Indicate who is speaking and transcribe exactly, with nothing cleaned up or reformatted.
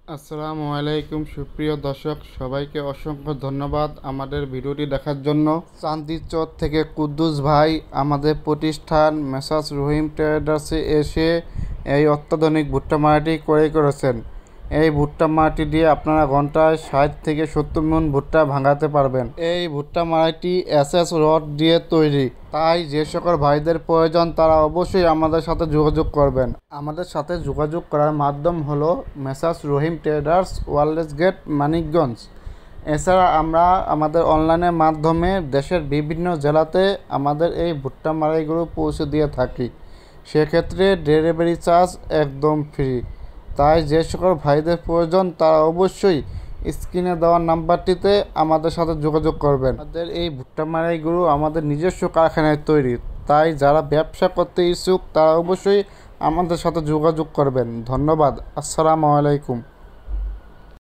Speaker 1: আসসালামু আলাইকুম সুপ্রিয় দর্শক, সবাইকে অসংখ্য ধন্যবাদ আমাদের ভিডিওটি দেখার জন্য। চান্দিচর থেকে কুদ্দুস ভাই আমাদের প্রতিষ্ঠান মেসার্স রহিম ট্রেডার্সে এসে এই অত্যাধুনিক ভুট্টা মারাটি ক্রয় করেছেন। এই ভুট্টা মারাটি দিয়ে আপনারা ঘন্টায় ষাট থেকে সত্তর মণ ভুট্টা ভাঙাতে পারবেন। এই ভুট্টা মারাটি এস এস রড দিয়ে তৈরি, তাই যে সকল ভাইদের প্রয়োজন তারা অবশ্যই আমাদের সাথে যোগাযোগ করবেন। আমাদের সাথে যোগাযোগ করার মাধ্যম হলো messrs Rahim traders, wireless gate, Manikganj. এছাড়া আমরা আমাদের অনলাইনের মাধ্যমে দেশের বিভিন্ন জেলাতে আমাদের এই ভুট্টা মারাইগুলো পৌঁছে দিয়ে থাকি। সেক্ষেত্রে ডেলিভারি চার্জ একদম ফ্রি। তাই যে সকল ভাইদের প্রয়োজন তারা অবশ্যই স্ক্রিনে দেওয়ার নাম্বারটিতে আমাদের সাথে যোগাযোগ করবেন। আমাদের এই ভুট্টা মারাইগুলো আমাদের নিজস্ব কারখানায় তৈরি, তাই যারা ব্যবসা করতে ইচ্ছুক তারা অবশ্যই আমাদের সাথে যোগাযোগ করবেন। ধন্যবাদ। আসসালামু আলাইকুম।